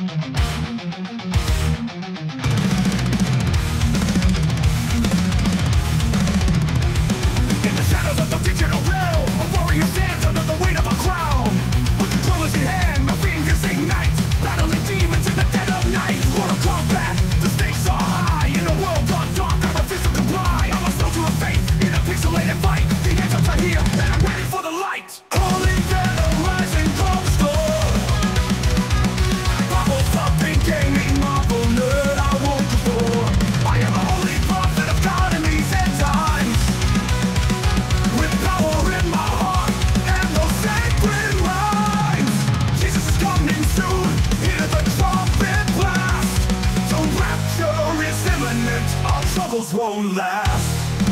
In the shadows of the digital realm, a warrior stands under the weight of a crown. With controllers in hand, my fingers ignite, battling demons in the dead of night. Mortal combat, the stakes are high. In a world gone dark, I refuse to comply. I'm a soldier of faith, in a pixelated fight. The answers are here, and I'm ready for the light. Holy venom, rising from storm. Bubbles up in gaming, marvel nerd, I won't conform. I am a holy prophet of God in these end times. With power in my heart and those sacred rhymes. Jesus is coming soon, hear the trumpet blast. The rapture is imminent, our troubles won't last.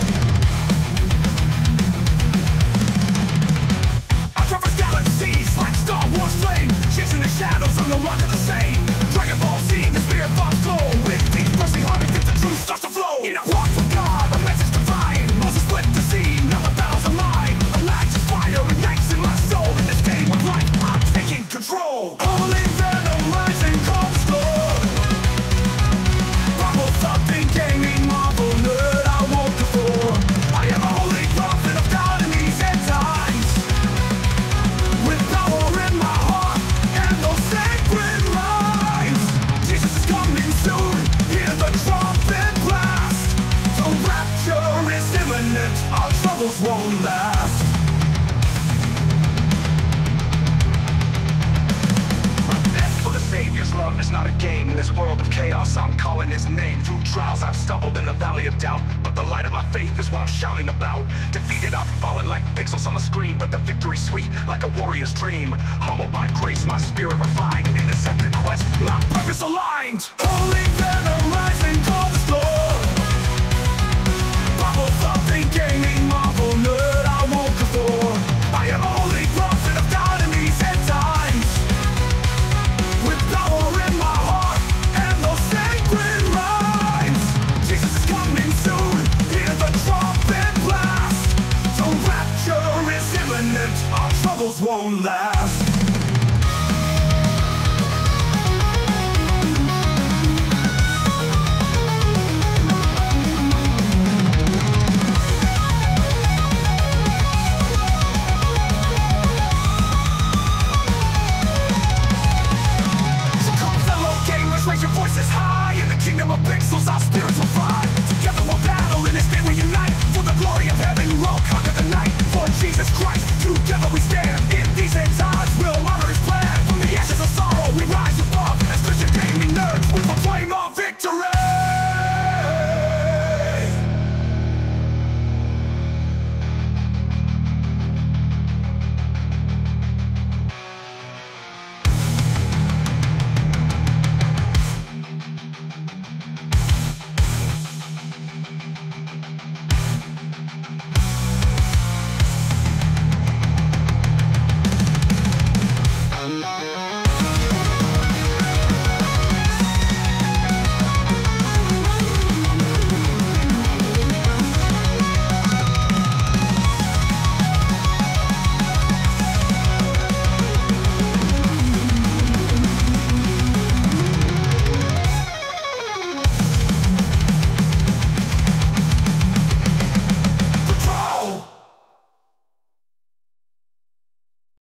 I traverse galaxies like Star Wars flame, chasing the shadows, I'm no longer the same. Dragon Ball Z, the spirit box glow. With these pressing heart, if the truth starts to flow. In a walk from God, a message divine. Moses split the sea, now the battles are mine. A light of fire ignites in my soul. In this game of life, I'm taking control. Holy venom, rising cold storm. Bubbles up in gaming, marvel nerd, I won't conform. I am a holy prophet of God in these end times. With power in my heart and those sacred rhymes. Jesus is coming soon, hear the trumpet blast. The rapture is imminent, our troubles won't last. For the Savior's love is not a game. In this world of chaos, I'm calling his name. Through trials, I've stumbled in the valley of doubt, but the light of my faith is what I'm shouting about. Defeated, I've fallen like pixels on the screen, but the victory's sweet like a warrior's dream. Humbled by grace, my spirit refined. In the